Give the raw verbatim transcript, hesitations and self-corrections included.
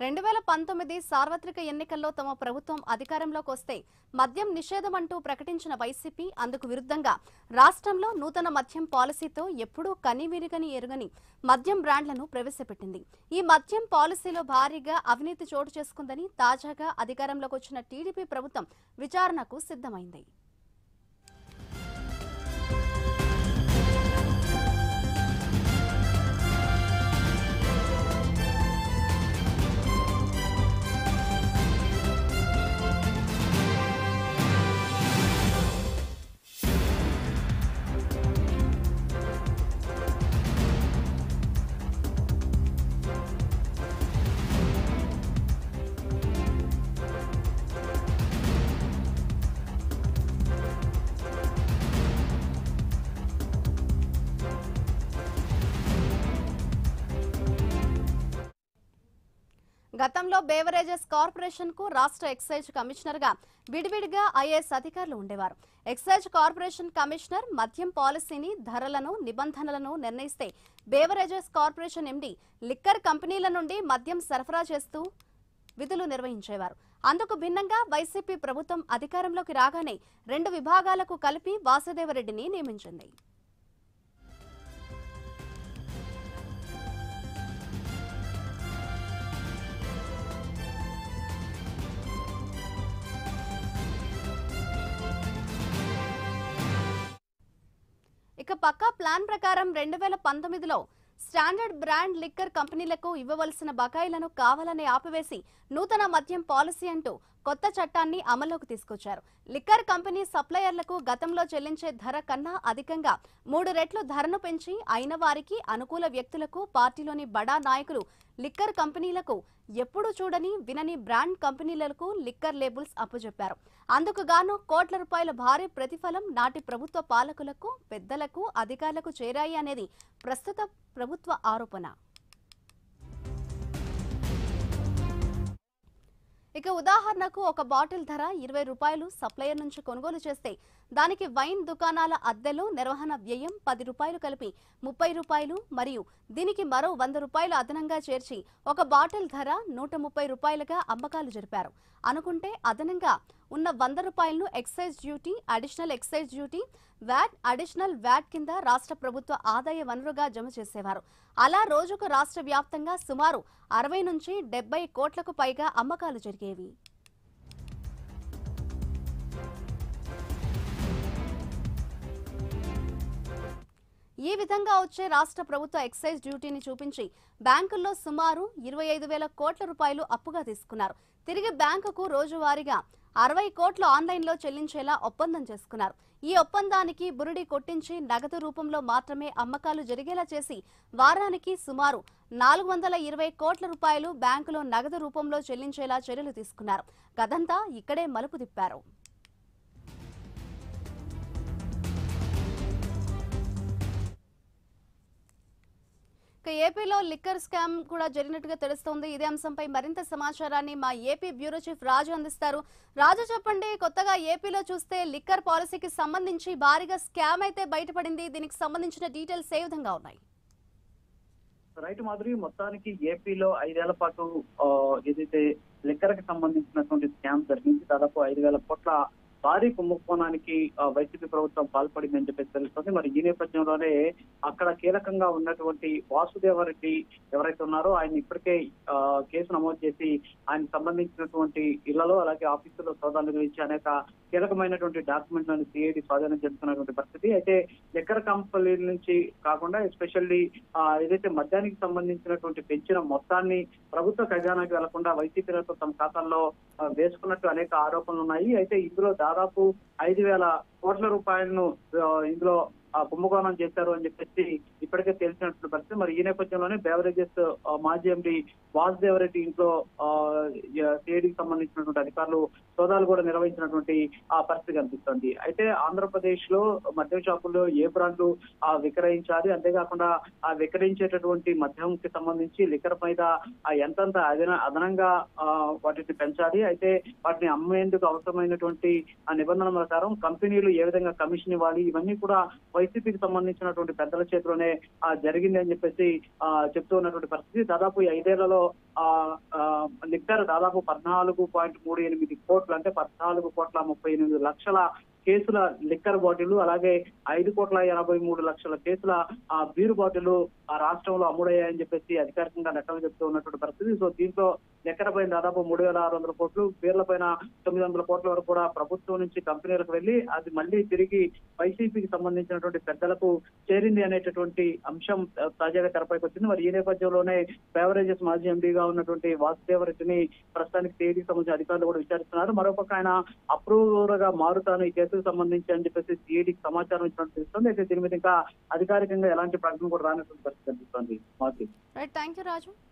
రెండు వేల పంతొమ్మిది సార్వత్రిక ఎన్నికల్లో తమ ప్రభుత్వం అధికారంలోకి వస్తే మద్యం నిషేధం అంటూ ప్రకటించిన వైసీపీ అందుకు విరుద్ధంగా రాష్ట్రంలో నూతన మద్యం పాలసీతో ఎప్పుడూ కనివిరుగని ఎరుగని మద్యం బ్రాండ్లను ప్రవేశపెట్టింది. ఈ మద్యం పాలసీలో భారీగా అవినీతి చోటు చేసుకుందని తాజాగా అధికారంలోకి వచ్చిన టీడీపీ ప్రభుత్వం విచారణకు సిద్ధమైంది. గతంలో బేవరేజెస్ కార్పొరేషన్ కు రాష్ట్ర ఎక్సైజ్ కమిషనర్ గా విడివిడిగా ఐఏఎస్ అధికారులు ఉండేవారు. ఎక్సైజ్ కార్పొరేషన్ కమిషనర్ మద్యం పాలసీని, ధరలను, నిబంధనలను నిర్ణయిస్తే బేవరేజెస్ కార్పొరేషన్ ఎండీ లిక్కర్ కంపెనీల నుండి మద్యం సరఫరా చేస్తూ విధులు నిర్వహించేవారు. అందుకు భిన్నంగా వైసీపీ ప్రభుత్వం అధికారంలోకి రాగానే రెండు విభాగాలకు కలిపి వాసుదేవరెడ్డిని నియమించింది. ఇక పక్కా ప్లాన్ ప్రకారం రెండు వేల పంతొమ్మిదిలో స్టాండర్డ్ బ్రాండ్ లిక్కర్ కంపెనీలకు ఇవ్వవలసిన బకాయిలను కావాలని ఆపివేసి నూతన మద్యం పాలసీ అంటూ కొత్త చట్టాన్ని అమల్లోకి తీసుకొచ్చారు. లిక్కర్ కంపెనీ సప్లయర్లకు గతంలో చెల్లించే ధర కన్నా అధికంగా మూడు రెట్లు ధరను పెంచి అయిన వారికి, అనుకూల వ్యక్తులకు, పార్టీలోని బడా నాయకులు, లిక్కర్ కంపెనీలకు ఎప్పుడూ చూడని వినని బ్రాండ్ కంపెనీలకు లిక్కర్ లేబుల్స్ అప్పచెప్పారు. అందుకు గాను కోట్ల రూపాయల భారీ ప్రతిఫలం నాటి ప్రభుత్వ పాలకులకు, పెద్దలకు, అధికారులకు చేరాయి అనేది ప్రస్తుత ప్రభుత్వ ఆరోపణ. ఇక ఉదాహరణకు ఒక బాటిల్ ధర ఇరవై రూపాయలు సప్లయర్ నుంచి కొనుగోలు చేస్తే దానికి వైన్ దుకాణాల అద్దెలు, నిర్వహణ వ్యయం పది రూపాయలు కలిపి ముప్పై రూపాయలు మరియు దీనికి మరో వంద రూపాయలు అదనంగా చేర్చి ఒక బాటిల్ ధర నూట ముప్పై రూపాయలుగా అమ్మకాలు జరిపారు. అనుకుంటే అదనంగా ఉన్న వంద రూపాయలను excise duty, additional excise duty, VAT, additional VAT కింద రాష్ట్ర ప్రభుత్వ ఆదాయ వనరుగా జమ చేసేవారు. అలా రోజుకు రాష్ట్ర వ్యాప్తంగా సుమారు అరవై నుంచి డెబ్బై కోట్లకు పైగా అమ్మకాలు జరిగేవి. ఈ విధంగా వచ్చే రాష్ట్ర ప్రభుత్వ ఎక్సైజ్ డ్యూటీని చూపించి బ్యాంకుల్లో సుమారు ఇరవై ఐదు వేల కోట్ల రూపాయలు అప్పుగా తీసుకున్నారు. తిరిగి బ్యాంకుకు రోజువారీగా అరవై కోట్లు ఆన్లైన్లో చెల్లించేలా ఒప్పందం చేసుకున్నారు. ఈ ఒప్పందానికి బురిడి కొట్టించి నగదు రూపంలో మాత్రమే అమ్మకాలు జరిగేలా చేసి వారానికి సుమారు నాలుగు వందల ఇరవై కోట్ల రూపాయలు బ్యాంకులో నగదు రూపంలో చెల్లించేలా చర్యలు తీసుకున్నారు. గదంతా ఇక్కడే మలుపు తిప్పారు. ఏపీలో లిక్కర్ స్కామ్ కూడా జరిగినట్టుగా తెలుస్తోంది. ఇదే అంశంపై మరింత సమాచారాన్ని మా ఏపీ బ్యూరో చీఫ్ రాజు అందిస్తారు. రాజు చెప్పండి, కొత్తగా ఏపీలో చూస్తే లిక్కర్ పాలసీకి సంబంధించి భారీగా స్కామ్ అయితే బయటపడింది. దీనికి సంబంధించిన డీటెయిల్స్ ఏ విధంగా ఉన్నాయి? రైట్ మాదిరి, మొత్తానికి ఏపీలో ఐదేళ్ల పాటు ఏదైతే లిక్కర్ కి సంబంధించినటువంటి స్కామ్ జరిగింది. దాదాపు ఐదు వేల కోట్ల భారీ కుంభకోణానికి వైసీపీ ప్రభుత్వం పాల్పడిందని చెప్పేసి తెలుస్తుంది. మరి ఈ నేపథ్యంలోనే అక్కడ కీలకంగా ఉన్నటువంటి వాసుదేవరెడ్డి ఎవరైతే ఉన్నారో ఆయన ఇప్పటికే కేసు నమోదు చేసి ఆయన సంబంధించినటువంటి ఇళ్లలో అలాగే ఆఫీసులో సోదాలు నిర్వహించి అనేక కీలకమైనటువంటి డాక్యుమెంట్లను సిఐడి స్వాధీనం చేస్తున్నటువంటి పరిస్థితి. అయితే లిక్కర్ కంపెనీ నుంచి కాకుండా ఎస్పెషల్లీ ఏదైతే మద్యానికి సంబంధించినటువంటి పెంచిన మొత్తాన్ని ప్రభుత్వ ఖజానాకి వెళ్లకుండా వైసీపీలతో తమ ఖాతాల్లో వేసుకున్నట్టు అనేక ఆరోపణలు ఉన్నాయి. అయితే ఇందులో దాదాపు ఐదు వేల కోట్ల రూపాయలను ఇందులో కుంభకోణం చేశారు అని చెప్పేసి ఇప్పటికే తెలిసినట్లు పరిస్థితి. మరి ఈ నేపథ్యంలోనే బేవరేజెస్ మాజీ ఎండీ వాసుదేవరెడ్డి ఇంట్లో సిఐడికి సంబంధించినటువంటి అధికారులు సోదాలు కూడా నిర్వహించినటువంటి ఆ పరిస్థితి కనిపిస్తుంది. అయితే ఆంధ్రప్రదేశ్ లో మద్యం షాపుల్లో ఏ బ్రాండ్లు విక్రయించాలి, అంతేకాకుండా ఆ విక్రయించేటటువంటి మద్యంకి సంబంధించి లిక్కర్ మీద ఎంతంత అదన అదనంగా వాటిని పెంచాలి, అయితే వాటిని అమ్మేందుకు అవసరమైనటువంటి ఆ నిబంధనల ప్రకారం కంపెనీలు ఏ విధంగా కమిషన్ ఇవ్వాలి, ఇవన్నీ కూడా వైసీపీకి సంబంధించినటువంటి పెద్దల చేతిలోనే ఆ జరిగింది అని చెప్పేసి ఆ చెప్తూ ఉన్నటువంటి పరిస్థితి. దాదాపు ఈ ఐదేళ్లలో ఆ లిక్కర్ దాదాపు పద్నాలుగు పాయింట్ మూడు ఎనిమిది కోట్లు అంటే పద్నాలుగు కోట్ల ముప్పై ఎనిమిది లక్షల కేసుల లిక్కర్ బాటిల్, అలాగే ఐదు కోట్ల ఎనభై మూడు లక్షల కేసుల ఆ బీరు బాటిల్ ఆ రాష్ట్రంలో అమ్ముడయ్యాయని చెప్పేసి అధికారికంగా లెక్కలు చెప్తూ ఉన్నటువంటి పరిస్థితి. సో దీంతో లిక్కర్ పైన దాదాపు మూడు వేల ఆరు వందల కోట్లు, బీర్ల పైన తొమ్మిది వందల కోట్ల వరకు కూడా ప్రభుత్వం నుంచి కంపెనీలకు వెళ్లి అది మళ్ళీ తిరిగి వైసీపీకి సంబంధించినటువంటి పెద్దలకు చేరింది అనేటటువంటి అంశం తాజాగా తెరపైకి వచ్చింది. మరి ఈ నేపథ్యంలోనే బెవరేజెస్ మాజీ ఎండీగా ఉన్నటువంటి వాసుదేవరెడ్డిని ప్రస్తుతానికి తేదీకి సంబంధించిన అధికారులు కూడా విచారిస్తున్నారు. మరోపక్క ఆయన అప్రూవర్ గా మారుతాను ఈ కేసుకు సంబంధించి అని చెప్పేసి సిఐడికి సమాచారం ఇచ్చినట్టు తెలుస్తుంది. అయితే దీని మీద ఇంకా అధికారికంగా ఎలాంటి ప్రకటన కూడా రానటువంటి పరిస్థితి కనిపిస్తుంది. Right, thank you Raju.